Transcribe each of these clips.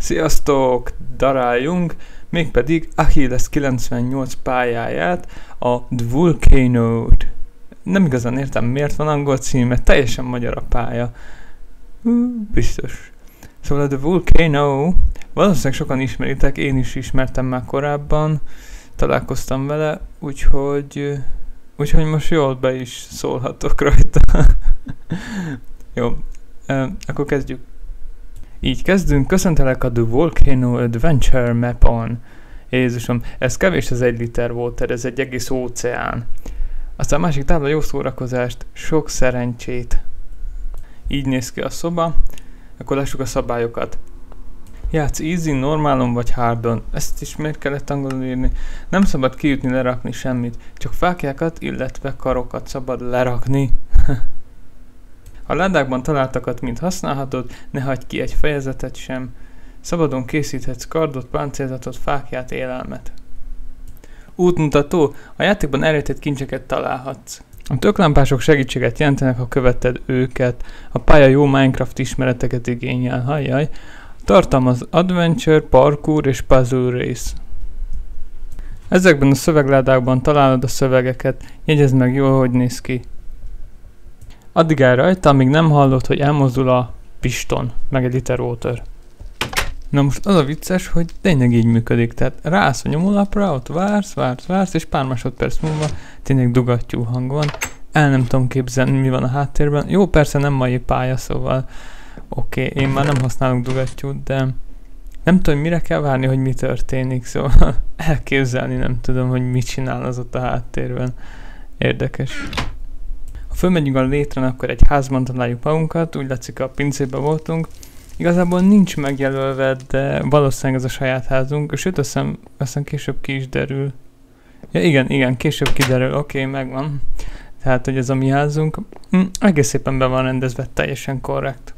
Sziasztok! Daráljunk, mégpedig Achilles 98 pályáját, a The Volcano-t. Nem igazán értem, miért van angol címe, teljesen magyar a pálya. Biztos. Szóval a The Volcano, valószínűleg sokan ismeritek, én is ismertem már korábban, találkoztam vele, úgyhogy most jól be is szólhatok rajta. Jó, akkor kezdjük. Így kezdünk, köszöntelek a The Volcano Adventure Map-on. Jézusom, ez kevés az 1 liter water, ez egy egész óceán. Aztán a másik tábla, jó szórakozást, sok szerencsét. Így néz ki a szoba, akkor lássuk a szabályokat. Játsz easy, normálon vagy hardon. Ezt is miért kellett angolul írni? Nem szabad kijutni, lerakni semmit, csak fáklyákat, illetve karokat szabad lerakni. A ládákban találtakat mind használhatod, ne hagyd ki egy fejezetet sem. Szabadon készíthetsz kardot, páncélzatot, fákját, élelmet. Útmutató. A játékban elrejtett kincseket találhatsz. A töklámpások segítséget jelentenek, ha követed őket. A pálya jó Minecraft ismereteket igényel. Hajjaj. Tartalmaz adventure, parkour és puzzle race. Ezekben a szövegládákban találod a szövegeket. Jegyezd meg jól, hogy néz ki. Addig áll rajta, amíg nem hallod, hogy elmozdul a piston, meg egy liter water. Na most az a vicces, hogy tényleg így működik, tehát ráállsz a nyomólapra, ott vársz, és pár másodperc múlva tényleg dugattyú hang van. El nem tudom képzelni, mi van a háttérben. Jó, persze nem mai pálya, szóval oké, én már nem használok dugattyút, de nem tudom, mire kell várni, hogy mi történik, szóval elképzelni nem tudom, hogy mit csinál az ott a háttérben. Érdekes. Ha fölmegyünk a létren, akkor egy házban találjuk magunkat, úgy látszik a pincében voltunk. Igazából nincs megjelölve, de valószínűleg ez a saját házunk, sőt aztán később ki is derül. Ja igen, később kiderül, oké, megvan. Tehát, hogy ez a mi házunk. Egész szépen be van rendezve, teljesen korrekt.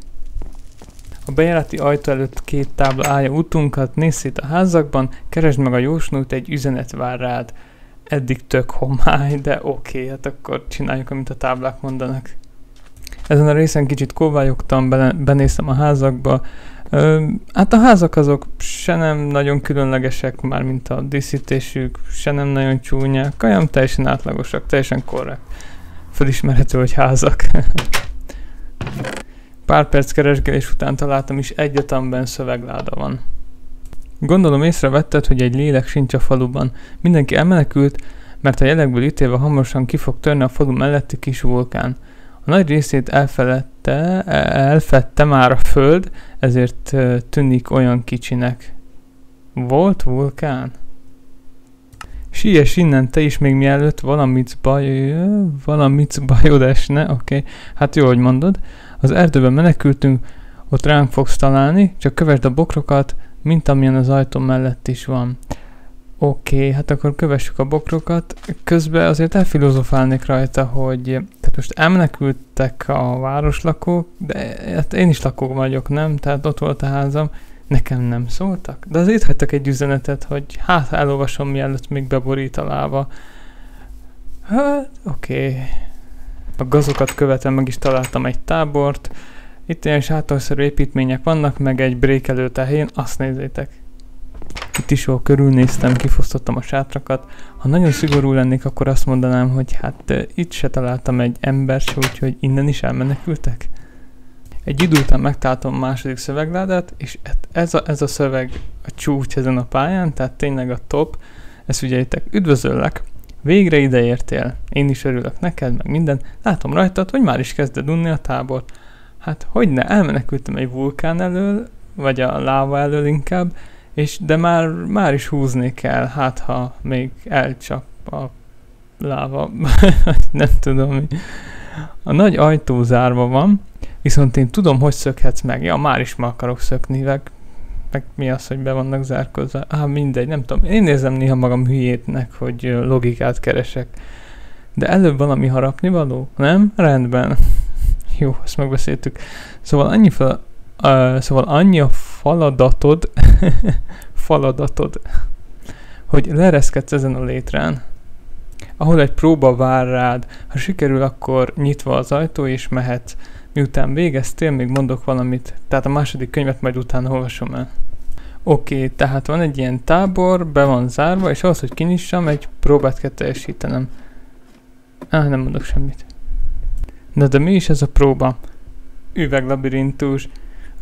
A bejárati ajtó előtt 2 tábla állja utunkat, nézz szét a házakban, keresd meg a jósnót, egy üzenet vár rád. Eddig tök homály, de oké, hát akkor csináljuk, amit a táblák mondanak. Ezen a részen kicsit kóvályogtam, benéztem a házakba. Hát a házak azok se nem nagyon különlegesek, már mint a díszítésük, se nem nagyon csúnyák, olyan teljesen átlagosak, teljesen korrekt. Fölismerhető, hogy házak. Pár perc keresgélés után találtam is egyet, amiben szövegláda van. Gondolom észrevetted, hogy egy lélek sincs a faluban. Mindenki elmenekült, mert a jelekből ítélve hamarosan ki fog törni a falu melletti kis vulkán. A nagy részét elfedte már a föld, ezért tűnik olyan kicsinek. Volt vulkán? Siess innen te is, még mielőtt valamit bajod esne, oké. Hát jó, hogy mondod. Az erdőben menekültünk, ott ránk fogsz találni, csak kövesd a bokrokat, mint amilyen az ajtó mellett is van. Oké, hát akkor kövessük a bokrokat. Közben azért elfilozofálnék rajta, hogy tehát most elmenekültek a városlakók, de hát én is lakó vagyok, nem? Tehát ott volt a házam, nekem nem szóltak. De azért hagytak egy üzenetet, hogy hát elolvasom, mielőtt még beborít a láva. Hát oké. A gazokat követve meg is találtam egy tábort. Itt ilyen sátorszerű építmények vannak, meg egy brékelő tehén, azt nézzétek. Itt is jól körülnéztem, kifosztottam a sátrakat. Ha nagyon szigorú lennék, akkor azt mondanám, hogy hát itt se találtam egy embert se, úgyhogy innen is elmenekültek. Egy idő után megtaláltam a második szövegládát, és ez a szöveg a csúcs ezen a pályán, tehát tényleg a top. Ezt figyeljétek, üdvözöllek! Végre ideértél. Én is örülök neked, meg minden. Látom rajtad, hogy már is kezded unni a tábort. Hát hogyne, elmenekültem egy vulkán elől, vagy a láva elől inkább, de már is húzni kell, hát ha még elcsap a láva, nem tudom mi. A nagy ajtó zárva van, viszont én tudom, hogy szökhetsz meg. Ja, már is akarok szökni, meg mi az, hogy be vannak zárkozva. Mindegy, nem tudom. Én érzem néha magam hülyétnek, hogy logikát keresek. De előbb valami harapnivaló? Nem? Rendben. Jó, ezt megbeszéltük. Szóval annyi a faladatod, hogy leereszkedsz ezen a létrán, ahol egy próba vár rád. Ha sikerül, akkor nyitva az ajtó és mehetsz. Miután végeztél, még mondok valamit. Tehát a második könyvet majd utána olvasom el. Oké, tehát van egy ilyen tábor, be van zárva, és ahhoz, hogy kinyissam, egy próbát kell teljesítenem. Nem mondok semmit. De mi is ez a próba? Üveglabirintus.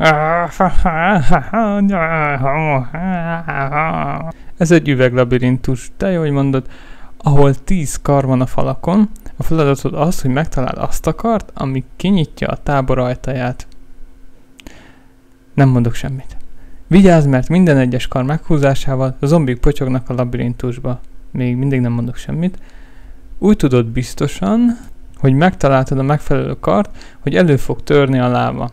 Ez egy üveglabirintus, te jól mondod, ahol 10 kar van a falakon. A feladatod az, hogy megtaláld azt a kart, ami kinyitja a tábor ajtaját. Nem mondok semmit. Vigyázz, mert minden egyes kar meghúzásával a zombik potyognak a labirintusba. Még mindig nem mondok semmit. Úgy tudod biztosan, hogy megtaláltad a megfelelő kart, hogy elő fog törni a láva.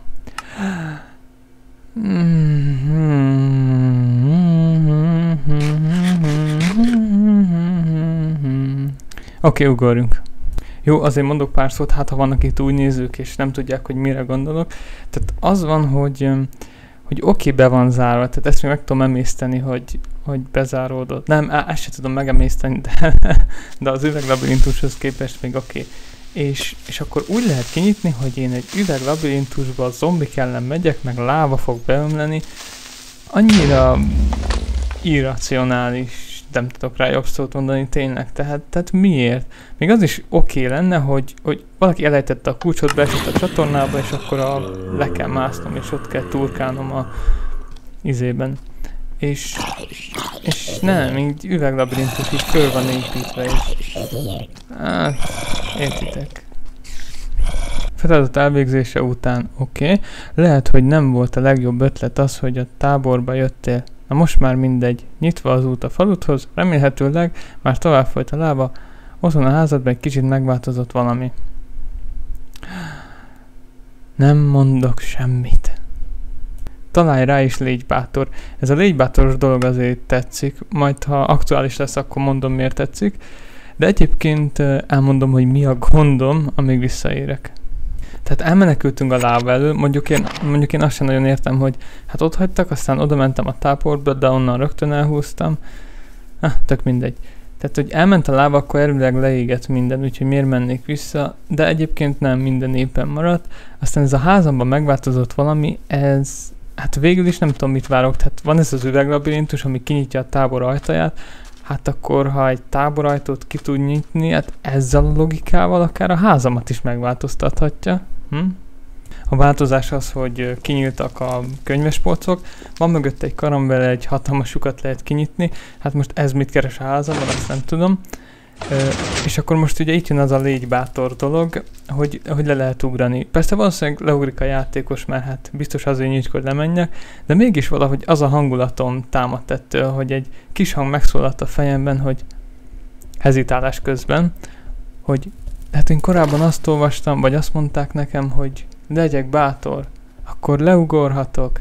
Oké, ugorjunk. Jó, azért mondok pár szót, hát ha vannak itt új nézők, és nem tudják, hogy mire gondolok. Tehát az van, hogy oké, be van zárva, tehát ezt még meg tudom emészteni, hogy bezáródott. Nem, ezt sem tudom megemészteni, de az üveglabirintushoz képest még oké. És akkor úgy lehet kinyitni, hogy én egy üveglabirintusba a zombik ellen megyek, meg láva fog beömleni. Annyira irracionális, nem tudok rá jobb szót mondani tényleg. Tehát miért? Még az is oké lenne, hogy valaki elejtette a kulcsot, beesett a csatornába, és akkor le kell másznom, és ott kell turkálnom a izében. És nem, így üveglabirintus így föl van építve, és értitek. Feladat elvégzése után, oké. Lehet, hogy nem volt a legjobb ötlet az, hogy a táborba jöttél. Na most már mindegy. Nyitva az út a faludhoz, remélhetőleg már tovább folyt a lába, otthon a házadban egy kicsit megváltozott valami. Nem mondok semmit. Találj rá is légy bátor. Ez a légy bátoros dolog azért tetszik, majd ha aktuális lesz, akkor mondom miért tetszik. De egyébként elmondom, hogy mi a gondom, amíg visszaérek. Tehát elmenekültünk a lába elől, mondjuk én azt sem nagyon értem, hogy hát ott hagytak, aztán oda mentem a táborba, de onnan rögtön elhúztam. Tök mindegy. Tehát, hogy elment a lába, akkor elvileg leégett minden, úgyhogy miért mennék vissza, de egyébként nem, minden éppen maradt. Aztán ez a házamban megváltozott valami, hát végül is nem tudom mit várok, tehát van ez az üveglabirintus, ami kinyitja a tábor ajtaját, hát akkor, ha egy táborajtót ki tud nyitni, hát ezzel a logikával akár a házamat is megváltoztathatja. A változás az, hogy kinyíltak a könyvespolcok, van mögött egy karambel, egy hatalmas lyukat lehet kinyitni, hát most ez mit keres a házamban, azt nem tudom. És akkor most ugye itt jön az a légy bátor dolog, hogy le lehet ugrani. Persze valószínűleg leugrik a játékos, mert hát biztos azért nyitjuk, hogy lemenjek, de mégis valahogy az a hangulatom támadt ettől, hogy egy kis hang megszólalt a fejemben, hogy hezitálás közben, hogy hát én korábban azt olvastam, vagy azt mondták nekem, hogy legyek bátor, akkor leugorhatok.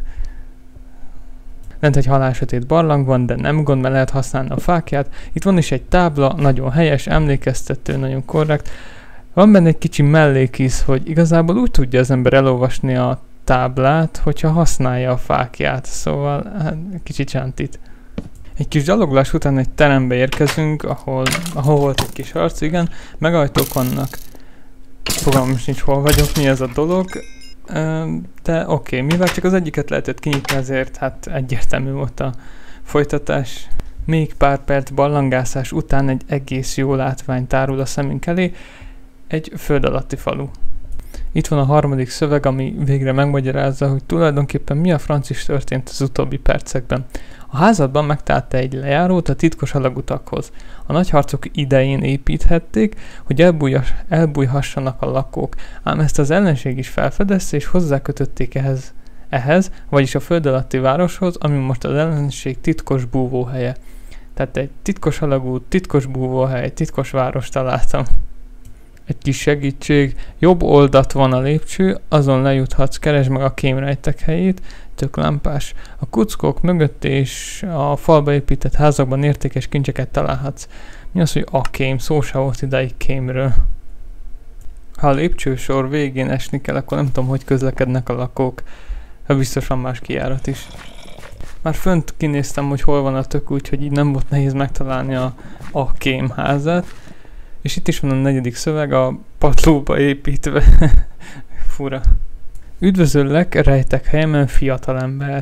Lent egy halálsötét barlang van, de nem gond, mert lehet használni a fákját. Itt van is egy tábla, nagyon helyes, emlékeztető, nagyon korrekt. Van benne egy kicsi mellékisz, hogy igazából úgy tudja az ember elolvasni a táblát, hogyha használja a fákját. Szóval, hát, kicsit csántít. Egy kis gyaloglás után egy terembe érkezünk, ahol volt egy kis harc, igen. Megajtók vannak. Fogalmam sincs, hol vagyok, mi ez a dolog. De oké, mivel csak az egyiket lehetett kinyitni, ezért hát egyértelmű volt a folytatás. Még pár perc ballangászás után egy egész jó látvány tárul a szemünk elé, egy föld alatti falu. Itt van a harmadik szöveg, ami végre megmagyarázza, hogy tulajdonképpen mi a francis történt az utóbbi percekben. A házadban megtalálta egy lejárót a titkos alagutakhoz. A nagyharcok idején építhették, hogy elbújhassanak a lakók, ám ezt az ellenség is felfedezte, és hozzákötötték ehhez, vagyis a föld alatti városhoz, ami most az ellenség titkos búvóhelye. Tehát egy titkos alagút, titkos búvóhely, titkos város találtam. Egy kis segítség, jobb oldalt van a lépcső, azon lejuthatsz, keresd meg a kémrejtek helyét, tök lámpás. A kuckók mögött és a falba épített házakban értékes kincseket találhatsz. Mi az, hogy a kém? Szó se volt idáig kémről. Ha a lépcsősor végén esni kell, akkor nem tudom, hogy közlekednek a lakók. Ha biztos van más kijárat is. Már fönt kinéztem, hogy hol van a tök, úgyhogy így nem volt nehéz megtalálni a kém házát. És itt is van a negyedik szöveg, a padlóba építve. Fura. Üdvözöllek, rejtek helyemen, fiatalember.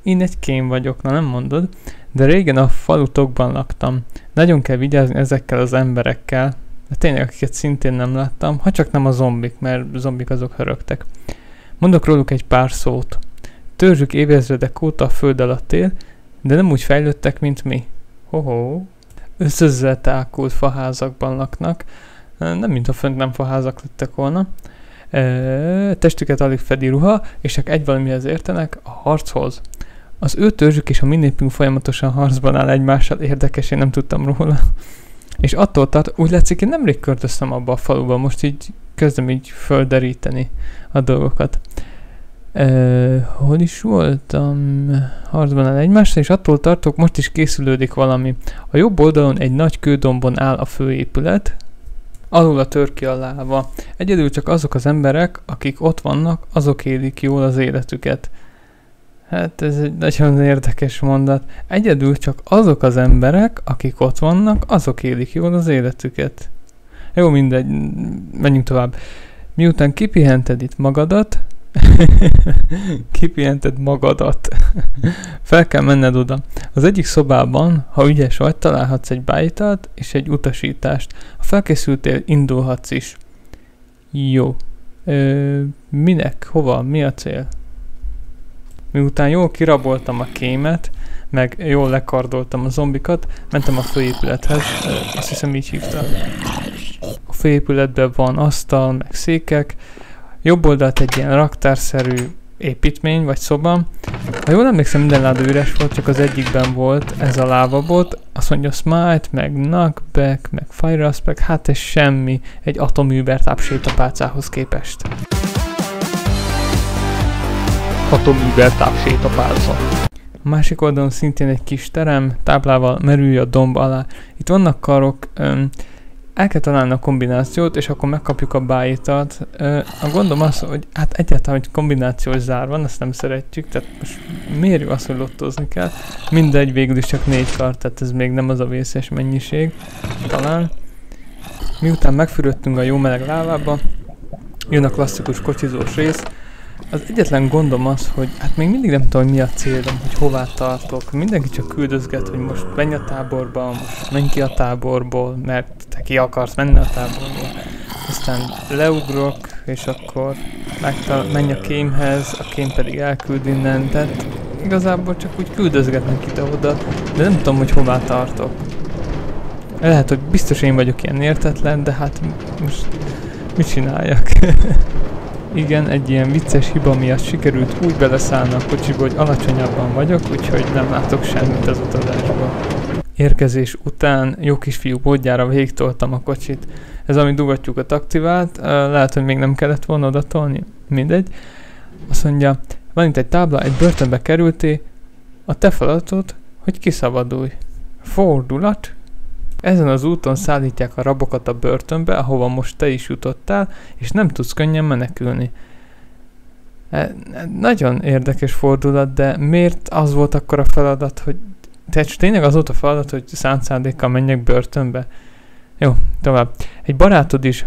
Én egy kém vagyok, na nem mondod, de régen a falutokban laktam. Nagyon kell vigyázni ezekkel az emberekkel, de tényleg akiket szintén nem láttam, ha csak nem a zombik, mert zombik azok hörögtek. Mondok róluk egy pár szót. Törzsük évezredek óta a föld alatt él, de nem úgy fejlődtek, mint mi. Ho-ho. Összözzel tákult faházakban laknak, nem mint a fönt nem faházak lettek volna. Testüket alig fedi ruha, és csak egy valamihez értenek, a harchoz. Az ő törzsük és a mi népünk folyamatosan harcban áll egymással, érdekes, én nem tudtam róla. És attól tart, úgy látszik, én nemrég költöztem abba a faluba, most így kezdem így földeríteni a dolgokat. Hol is voltam? Harcban áll egymással, és attól tartok, most is készülődik valami. A jobb oldalon egy nagy kődombon áll a főépület, alul a tör ki a láva. Egyedül csak azok az emberek, akik ott vannak, azok élik jól az életüket. Hát ez egy nagyon érdekes mondat. Egyedül csak azok az emberek, akik ott vannak, azok élik jól az életüket. Jó, mindegy, menjünk tovább. Miután kipihented itt magadat, kipihented magadat, fel kell menned oda. Az egyik szobában, ha ügyes vagy, találhatsz egy beállítást és egy utasítást. Ha felkészültél, indulhatsz is. Jó. Minek? Hova? Mi a cél? Miután jól kiraboltam a kémet, meg jól lekardoltam a zombikat, mentem a főépülethez, azt hiszem így hívtam. A főépületben van asztal, meg székek, jobb oldalt egy ilyen raktárszerű építmény, vagy szoba. Ha jól emlékszem, minden láda üres volt, csak az egyikben volt ez a lávabot. Azt mondja Smite, meg Knockback, meg Fire Aspect, hát ez semmi egy atoműber tápsétapálcához képest. Atoműber tápsétapálca. A másik oldalon szintén egy kis terem, táblával merülj a domb alá. Itt vannak karok, el kell találni a kombinációt, és akkor megkapjuk a beállítat. A gondom az, hogy hát egyáltalán, hogy kombinációs zár van, ezt nem szeretjük, tehát most mérjük azt, hogy lottózni kell. Mindegy, végül is csak 4 kart, tehát ez még nem az a vészes mennyiség, talán. Miután megfürödtünk a jó meleg lávába, jön a klasszikus kocsizós rész. Az egyetlen gondom az, hogy hát még mindig nem tudom, hogy mi a célom, hogy hová tartok. Mindenki csak küldözget, hogy most menj a táborba, most menj ki a táborból, mert te ki akarsz menni a táborból. Aztán leugrok, és akkor menj a kémhez, a kém pedig elküld innen, tehát igazából csak úgy küldözgetnek ide-oda, de nem tudom, hogy hová tartok. Lehet, hogy biztos én vagyok ilyen értetlen, de hát most mit csináljak? Igen, egy ilyen vicces hiba miatt sikerült úgy beleszállni a kocsiba, hogy alacsonyabban vagyok, úgyhogy nem látok semmit az utazásból. Érkezés után jó kisfiú módjára végigtoltam a kocsit. Ez ami dugattyúkat aktivált, lehet, hogy még nem kellett volna odatolni, mindegy. Azt mondja, van itt egy tábla, egy börtönbe kerültél, a te feladatod, hogy kiszabadulj. Fordulat. Ezen az úton szállítják a rabokat a börtönbe, ahova most te is jutottál, és nem tudsz könnyen menekülni. Nagyon érdekes fordulat, de miért az volt akkor a feladat, hogy... Tehát tényleg az volt a feladat, hogy szánt szándékkal menjek börtönbe? Jó, tovább. Egy barátod is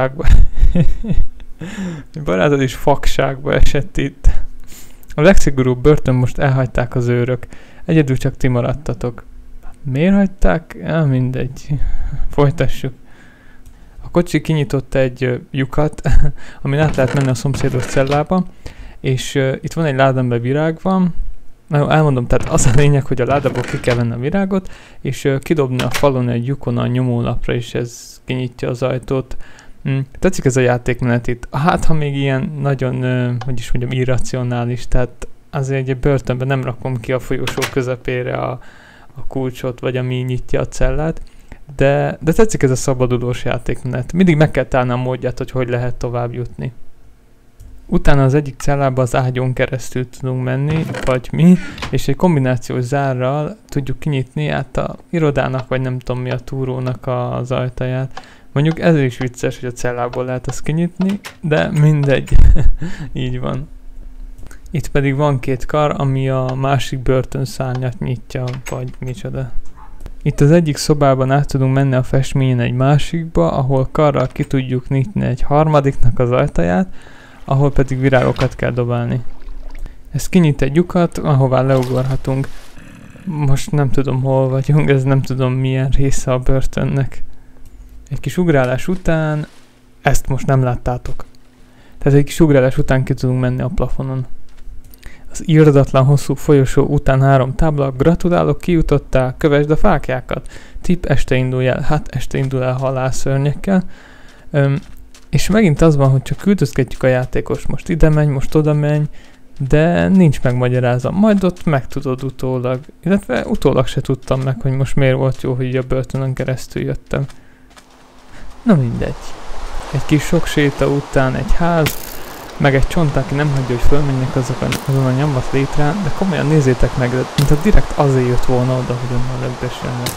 fogságba esett itt. A legszigorúbb börtön most elhagyták az őrök. Egyedül csak ti maradtatok. Miért hagyták? Mindegy. Folytassuk. A kocsi kinyitotta egy lyukat, amin át lehet menni a szomszédos cellába, és itt van egy ládamben virág van. Elmondom, tehát az a lényeg, hogy a ládából ki kell venni a virágot, és kidobni a falon egy lyukon a nyomólapra, és ez kinyitja az ajtót. Tetszik ez a játékmenet itt. Hát, ha még ilyen nagyon, hogy is mondjam, irracionális, tehát azért egy börtönben nem rakom ki a folyosó közepére a kulcsot, vagy ami nyitja a cellát, de tetszik ez a szabadulós játékmenet. Mindig meg kell találni a módját, hogy lehet tovább jutni. Utána az egyik cellába az ágyon keresztül tudunk menni, vagy mi, és egy kombinációs zárral tudjuk kinyitni át a irodának, vagy nem tudom mi a túrónak az ajtaját. Mondjuk ez is vicces, hogy a cellából lehet azt kinyitni, de mindegy. Így van. Itt pedig van 2 kar, ami a másik börtönszárnyat nyitja, vagy micsoda. Itt az egyik szobában át tudunk menni a festményen egy másikba, ahol karral ki tudjuk nyitni egy harmadiknak az ajtaját, ahol pedig virágokat kell dobálni. Ez kinyit egy lyukat, ahová leugorhatunk. Most nem tudom, hol vagyunk, ez nem tudom milyen része a börtönnek. Egy kis ugrálás után, ezt most nem láttátok. Tehát egy kis ugrálás után ki tudunk menni a plafonon. Az irdatlan hosszú folyosó után 3 tábla, gratulálok, kijutottál, kövesd a fáklyákat. Tipp, este indulj el, hát este indul el halálszörnyekkel. És megint az van, hogy csak küldözgetjük a játékos, most ide menj, most oda menj, de nincs megmagyarázva. Majd ott megtudod utólag, illetve utólag se tudtam meg, hogy most miért volt jó, hogy a börtönön keresztül jöttem. Na mindegy. Egy kis sok séta után egy ház, meg egy csont, aki nem hagyja, hogy fölmenjek azon a nyomvat létrán, de komolyan nézzétek meg, mint a direkt azért jött volna oda, hogy onnan lögdössenek.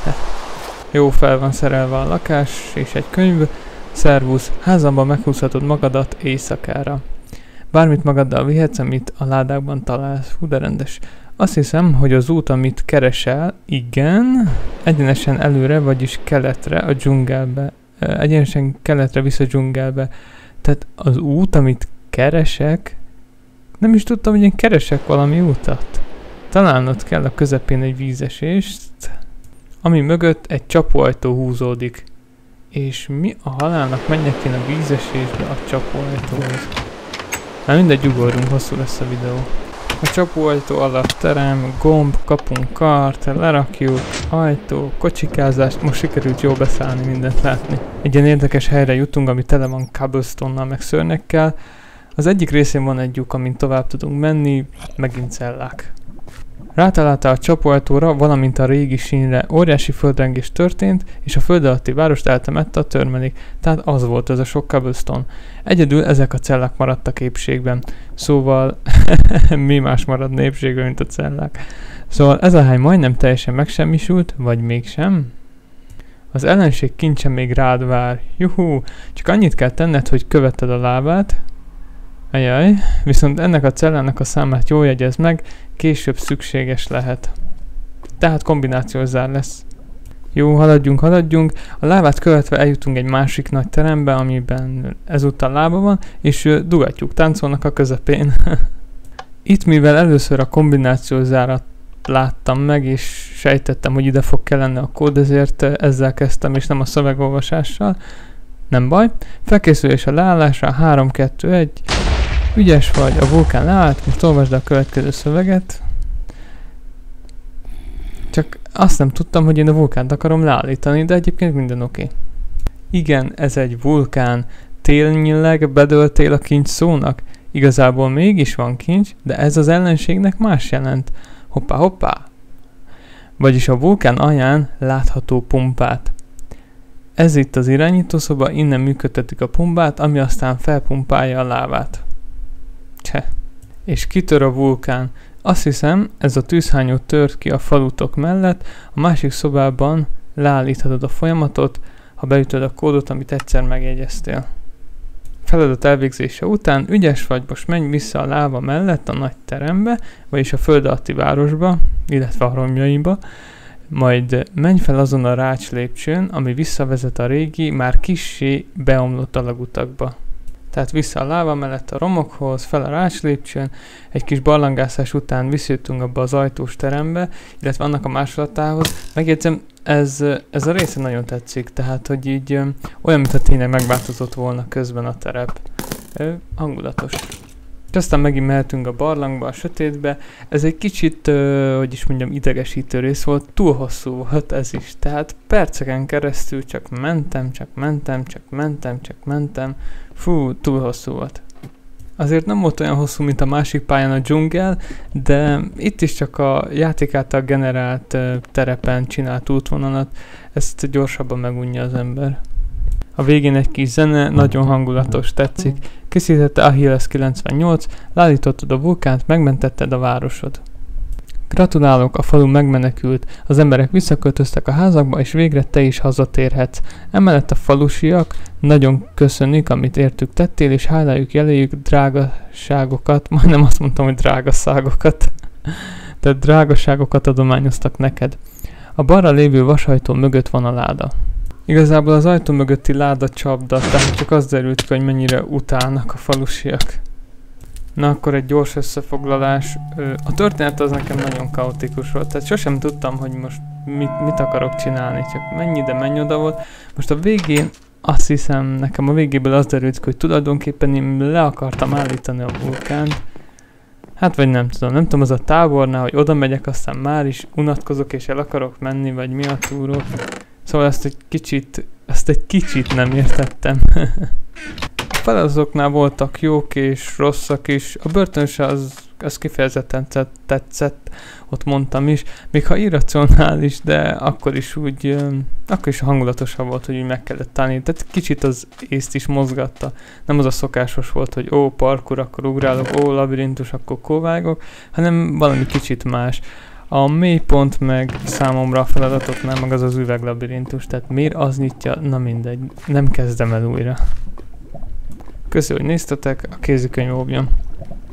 Jó, fel van szerelve a lakás és egy könyv. Szervusz, házamban meghúzhatod magadat éjszakára. Bármit magaddal vihetsz, amit a ládákban találsz. Hú, de rendes. Azt hiszem, hogy az út, amit keresel, igen, egyenesen előre, vagyis keletre, a dzsungelbe. Egyenesen keletre visz a dzsungelbe. Tehát az út, amit keresek, nem is tudtam, hogy én keresek valami utat. Találnod kell a közepén egy vízesést, ami mögött egy csapóajtó húzódik. És mi a halálnak menjek én a vízesésbe a csapóajtóhoz? Na mindegy, ugorjunk, hosszú lesz a videó. A csapóajtó alatt terem, gomb, kapunk kart, lerakjuk, ajtó, kocsikázást, most sikerült jól beszállni, mindent látni. Egy ilyen érdekes helyre jutunk, ami tele van cobblestone-nal meg szörnyekkel. Az egyik részén van egy lyuk, amin tovább tudunk menni, megint cellák. Rátaláltál a csapóajtóra, valamint a régi sínre óriási földrengés történt, és a föld alatti várost eltemette a törmelék, tehát az volt ez a sok cobblestone. Egyedül ezek a cellák maradtak épségben, szóval mi más marad épségben, mint a cellák. Szóval ez a hely majdnem teljesen megsemmisült, vagy mégsem? Az ellenség kincse még rád vár, juhú, csak annyit kell tenned, hogy követed a lábát, ajaj, viszont ennek a cellának a számát jól jegyez meg, később szükséges lehet. Tehát kombinációs zár lesz. Jó, haladjunk. A lábát követve eljutunk egy másik nagy terembe, amiben ezúttal lába van, és dugatjuk, táncolnak a közepén. Itt, mivel először a kombinációs zárat láttam meg, és sejtettem, hogy ide fog kellene a kód, ezért ezzel kezdtem, és nem a szövegolvasással. Nem baj. Felkészülés a leállásra, 3, 2, 1... Ügyes vagy, a vulkán leállt, most olvasd a következő szöveget. Csak azt nem tudtam, hogy én a vulkánt akarom leállítani, de egyébként minden oké. Igen, ez egy vulkán. Télnyileg bedöltél a kincs szónak? Igazából mégis van kincs, de ez az ellenségnek más jelent. Hoppá, hoppá! Vagyis a vulkán alján látható pumpát. Ez itt az irányítószoba, innen működtetik a pumpát, ami aztán felpumpálja a lávát. Cseh. És kitör a vulkán. Azt hiszem, ez a tűzhányó tört ki a falutok mellett, a másik szobában leállíthatod a folyamatot, ha beütöd a kódot, amit egyszer megjegyeztél. Feladat elvégzése után ügyes vagy, most menj vissza a láva mellett a nagy terembe, vagyis a föld alatti városba, illetve a romjaiba, majd menj fel azon a rács lépcsőn, ami visszavezet a régi, már kissé beomlott alagutakba. Tehát vissza a láva mellett a romokhoz, fel a rács lépcsőn, egy kis barlangászás után visszajöttünk abba az ajtós terembe, illetve annak a másolatához. Megjegyzem, ez a része nagyon tetszik, tehát hogy így olyan, mintha tényleg megváltozott volna közben a terep. Hangulatos. És aztán megint mehetünk a barlangba, a sötétbe. Ez egy kicsit, hogy is mondjam, idegesítő rész volt, túl hosszú volt ez is. Tehát perceken keresztül csak mentem. Fú, túl hosszú volt. Azért nem volt olyan hosszú, mint a másik pályán a dzsungel, de itt is csak a játék által generált terepen csinált útvonalat, ezt gyorsabban megunja az ember. A végén egy kis zene, nagyon hangulatos, tetszik. Készítette Achilles 98, leállítottad a vulkánt, megmentetted a városod. Gratulálok, a falu megmenekült, az emberek visszaköltöztek a házakba, és végre te is hazatérhetsz. Emellett a falusiak nagyon köszönik, amit értük tettél, és hálájuk jeléjük drágaságokat, majdnem azt mondtam, hogy drágaságokat, tehát drágaságokat adományoztak neked. A balra lévő vasajtó mögött van a láda. Igazából az ajtó mögötti láda csapda, tehát csak az derült ki, hogy mennyire utálnak a falusiak. Na akkor egy gyors összefoglalás. A történet az nekem nagyon kaotikus volt, tehát sosem tudtam, hogy most mit akarok csinálni, csak mennyi ide, mennyi oda volt. Most a végén azt hiszem, nekem a végéből az derült ki, hogy tulajdonképpen én le akartam állítani a vulkánt. Hát vagy nem tudom, az a tábornál, hogy oda megyek, aztán már is unatkozok és el akarok menni, vagy mi a túró. Szóval ezt egy kicsit nem értettem. A feladatoknál voltak jók és rosszak is, a börtönös az kifejezetten tetszett, ott mondtam is, még ha irracionális, de akkor is hangulatosabb volt, hogy úgy meg kellett tanítani, tehát kicsit az észt is mozgatta, nem az a szokásos volt, hogy parkour, akkor ugrálok, labirintus, akkor kóvágok, hanem valami kicsit más. A mélypont meg számomra a feladatoknál meg az üveglabirintus, tehát miért az nyitja, na mindegy, nem kezdem el újra. Köszönöm, hogy néztetek, a kézikönyv óvjon.